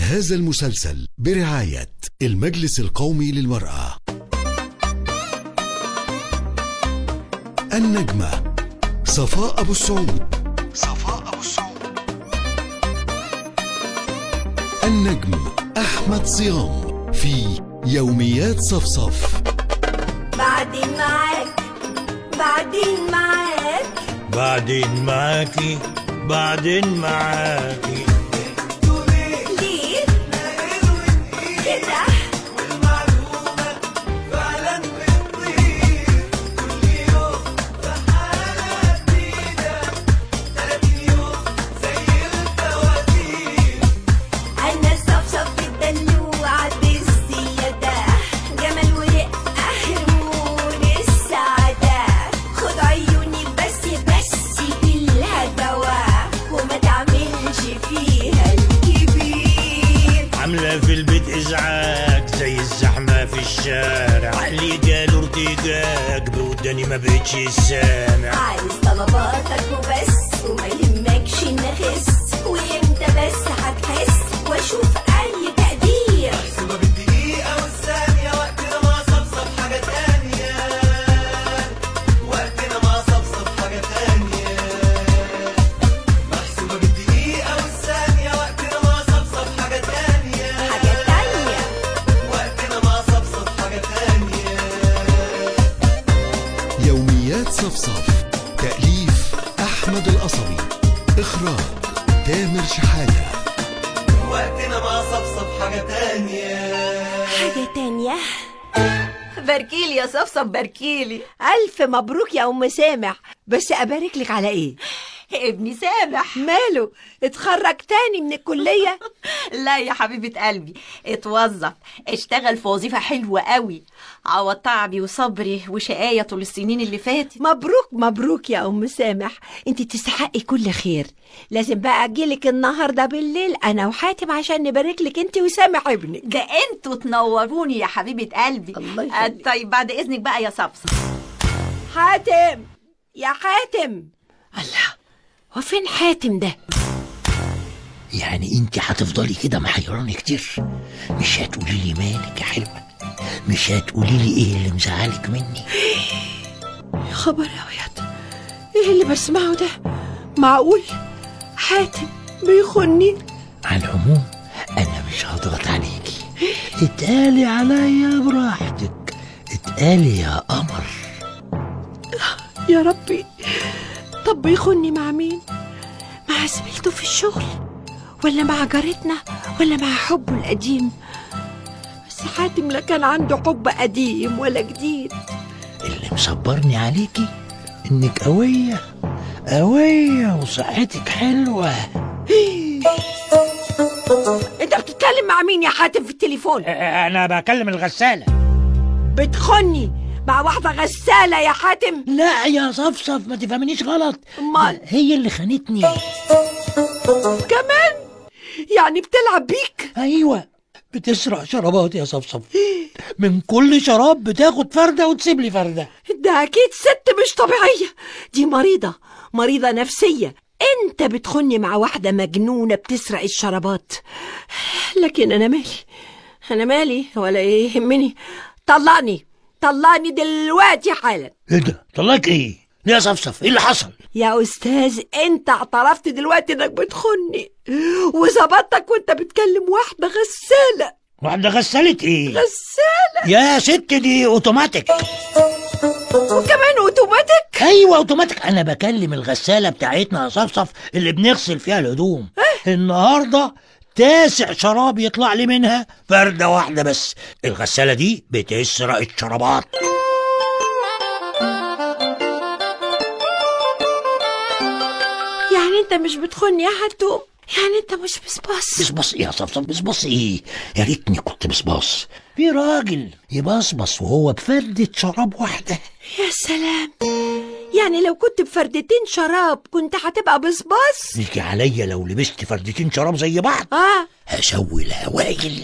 هذا المسلسل برعاية المجلس القومي للمرأة. النجمة صفاء أبو السعود. النجم أحمد صيام في يوميات صفصف. بعدين معاك، بعدين معاك، بعدين معاكي، بعدين معاكي. ليه كده؟ والمعلومة فعلا بتطير كل يوم في حالة جديدة، 30 يوم زي الفواتير. أنا صفصف الدلوعة بالزيادة، جمال ورقة هرمون السعادة. خد عيوني بس بالهدوى، وما تعملش فيها الكبير. عاملة في البيت إزعاج زي الزحمة في الشارع، عقلي جاله ارتجاج بوداني ما بقتش سامع. عايز طلباتك وبس وما يهمكش نخس، وامتى بس هتحس واشوف اي تقدير. محسوبة بالدقيقة والثانية، وقتنا مع صفصف حاجة تانية، وقتنا مع صفصف حاجة تانية. محسوبة بالدقيقة والثانية، وقتنا مع صفصف حاجة تانية، حاجة تانية. وقتنا مع صفصف حاجة تانية. يوميات صفصف، تأليف أحمد القصبي، إخراج تامر شحاتة. وقتنا مع صفصف حاجة تانية. حاجة تانية. باركيلي يا صفصف، باركيلي. ألف مبروك يا أم سامح. بس أبارك لك على إيه؟ ابني سامح. ماله؟ اتخرج تاني من الكلية؟ لا يا حبيبة قلبي، اتوظف، اشتغل في وظيفة حلوة قوي، عوض تعبي وصبري وشقاية طول السنين اللي فاتت. مبروك مبروك يا أم سامح، انت تستحقي كل خير. لازم بقى أجيلك النهاردة بالليل أنا وحاتم عشان نبارك لك انت وسامح ابنك. ده انتوا تنوروني يا حبيبة قلبي. الله يخليك. طيب بعد إذنك بقى يا صفصف. حاتم يا حاتم. الله، وفين حاتم ده؟ يعني انت هتفضلي كده محيراني كتير؟ مش هتقولي لي مالك يا حلوه؟ مش هتقولي لي ايه اللي مزعلك مني؟ يا خبر يا ويات، ايه اللي بسمعه ده؟ معقول حاتم بيخوني؟ على العموم انا مش هضغط عليكي، اتقالي عليا براحتك، اتقالي يا قمر. يا ربي، طب بيخوني مع مين؟ مع زميلته في الشغل، ولا مع جارتنا، ولا مع حبه القديم؟ بس حاتم لا كان عنده حب قديم ولا جديد. اللي مصبرني عليكي انك قوية قوية وصحتك حلوة. انت بتتكلم مع مين يا حاتم في التليفون؟ انا بكلم الغسالة. بتخوني مع واحدة غسالة يا حاتم؟ لا يا صفصف، ما تفهمنيش غلط، امال هي اللي خانتني. كمان؟ يعني بتلعب بيك؟ ايوه، بتسرق شرابات يا صفصف، من كل شراب بتاخد فردة وتسيب لي فردة. ده اكيد ست مش طبيعية، دي مريضة نفسية. انت بتخني مع واحدة مجنونة بتسرق الشرابات. لكن انا مالي ولا ايه يهمني. طلعني دلوقتي حالا. ايه ده؟ طلعك ايه؟ ليه يا صفصف؟ ايه اللي حصل؟ يا استاذ، انت اعترفت دلوقتي انك بتخني، وظبطتك وانت بتكلم واحدة غسالة. واحدة غسالة ايه؟ غسالة يا ست دي اوتوماتيك. وكمان اوتوماتيك؟ ايوه اوتوماتيك، انا بكلم الغسالة بتاعتنا يا صفصف اللي بنغسل فيها الهدوم. النهاردة 9 شراب يطلع لي منها فردة واحدة بس. الغسالة دي بتسرق الشرابات. يعني انت مش بتخني يا حتوم؟ يعني انت مش بصباص؟ بصباص ايه يا صفصف؟ بصباص ايه؟ يا ريتني كنت بصباص. في راجل يبصبص وهو بفردة شراب واحدة؟ يا سلام، يعني لو كنت بفردتين شراب كنت هتبقى بصباص؟ يجي عليا لو لبست فردتين شراب زي بعض هشوي الهوايل.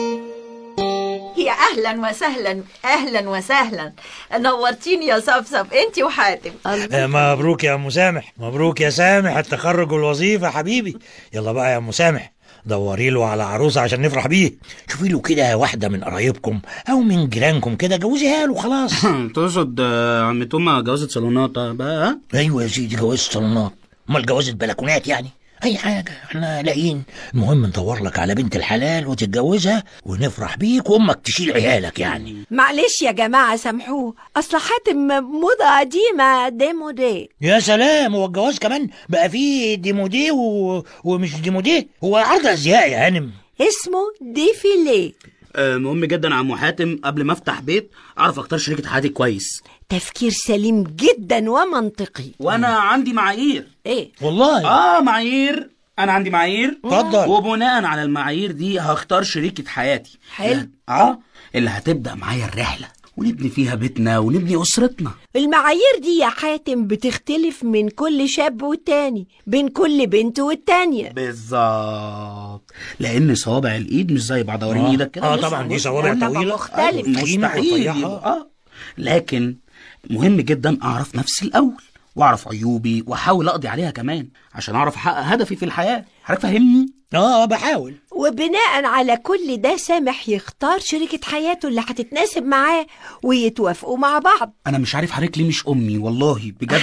يا اهلا وسهلا، اهلا وسهلا، نورتيني يا صفصف انتي وحاتم. مبروك يا ام سامح، مبروك يا سامح التخرج والوظيفه حبيبي. يلا بقى يا ام سامح، دوري له على عروسه عشان نفرح بيه. شوفي له كده واحده من قرايبكم او من جيرانكم كده، جوزيها له خلاص. تقصد عم توما جوازة صالونات بقى؟ ايوه يا سيدي، جوازة صالونات. امال جوازة بلكونات يعني؟ اي حاجه احنا لاقيين. المهم ندور لك على بنت الحلال وتتجوزها ونفرح بيك وامك تشيل عيالك يعني. معلش يا جماعة سامحوه، أصل حاتم موضة قديمة ديمودي. يا سلام، هو الجواز كمان بقى فيه ديمودي ومش ديمودي؟ هو عرض ازياء يا هانم، اسمه ديفيلي. مهم جدا يا عم حاتم قبل ما افتح بيت اعرف اختار شريكة حياتي كويس. تفكير سليم جدا ومنطقي. وانا عندي معايير. ايه والله؟ معايير. انا عندي معايير، اتفضل. وبناء على المعايير دي هختار شريكة حياتي. حلو. اللي هتبدأ معايا الرحلة ونبني فيها بيتنا ونبني أسرتنا. المعايير دي يا حاتم بتختلف من كل شاب والتاني، بين كل بنت والتانية. بالظبط، لأن صوابع الإيد مش زي بعض. وريني إيدك كده. طبعا دي صوابع طويلة مختلف. مستحيل. لكن مهم جدا أعرف نفسي الأول وأعرف عيوبي وأحاول أقضي عليها كمان عشان أعرف أحقق هدفي في الحياة. حضرتك فاهمني؟ بحاول. وبناء على كل ده سامح يختار شريكة حياته اللي هتتناسب معاه ويتوافقوا مع بعض. أنا مش عارف حضرتك ليه مش أمي، والله بجد.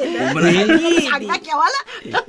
مش عاجباك يا ولا؟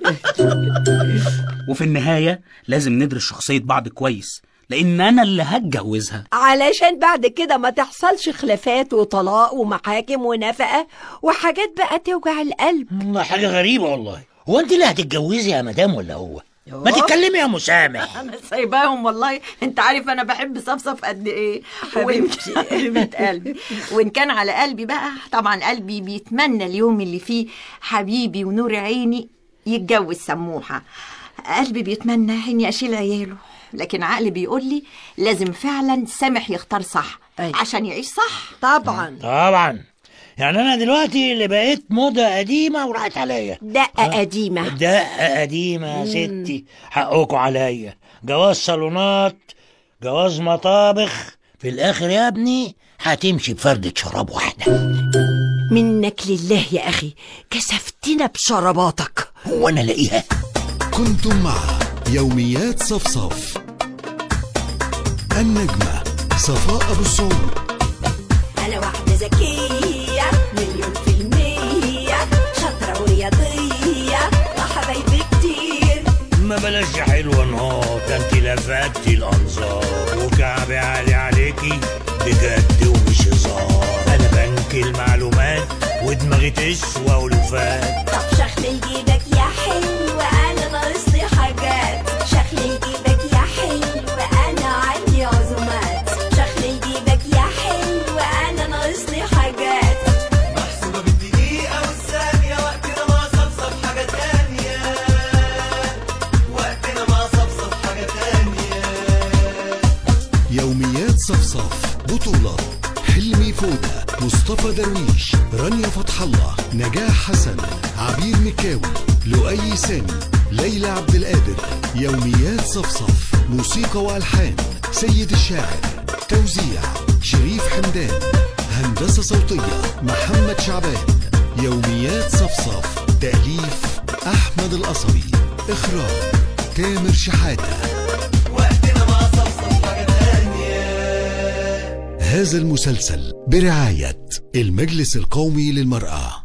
وفي النهاية لازم ندرس شخصية بعض كويس، لأن أنا اللي هتجوزها، علشان بعد كده ما تحصلش خلافات وطلاق ومحاكم ونفقة وحاجات بقى توجع القلب. والله حاجة غريبة والله. هو أنت اللي هتتجوزي يا مدام ولا هو؟ ما تتكلمي يا مسامح. انا سايباهم والله. انت عارف انا بحب صفصف قد ايه حبيبتي قلبة قلبي. وان كان على قلبي بقى، طبعا قلبي بيتمنى اليوم اللي فيه حبيبي ونور عيني يتجوز سموحة. قلبي بيتمنى اني اشيل عياله، لكن عقلي بيقول لي لازم فعلا سامح يختار صح عشان يعيش صح. طبعا يعني أنا دلوقتي اللي بقيت موضة قديمة وراحت عليا. دقة قديمة. دقة قديمة يا ستي، حقكوا عليا. جواز صالونات، جواز مطابخ، في الآخر يا ابني هتمشي بفردة شراب واحدة. منك لله يا أخي، كسفتنا بشرباتك. هو أنا لاقيها؟ كنتم مع يوميات صفصف. النجمة صفاء أبو الصوم. أنا واحدة ذكية 1,000,000%، شاطرة ورياضية وحبايبي كتير. ما بلاش يا حلوة نهار، ده انت لفتي الأنظار وكعبي عالي عليكي بجد ومش هزار. أنا بنك المعلومات ودماغي تسوى ولوفات. طب شخلي جيبك يا حلو، أنا ناقصلي حاجات. شخلي جيبك يا حلو، أنا عندي عزومات. شخلي جيبك يا حلو، أنا ناقصلي حاجات. محسوبة بالدقيقة والثانية، وقتنا ما صفصف حاجة تانية. وقتنا ما صفصف حاجة تانية. يوميات صفصف. بطولة حلمي فودة، مصطفى درويش، رانيا فتح الله، نجاح حسن، عبير مكاوي، لؤي سامي، ليلى عبد القادر. يوميات صفصف. موسيقى والحان سيد الشاعر، توزيع شريف حمدان، هندسة صوتية محمد شعبان. يوميات صفصف. تأليف أحمد القصبي، إخراج تامر شحاتة. وقتنا ما صفصف حاجة تانية. هذا المسلسل برعاية المجلس القومي للمرأة.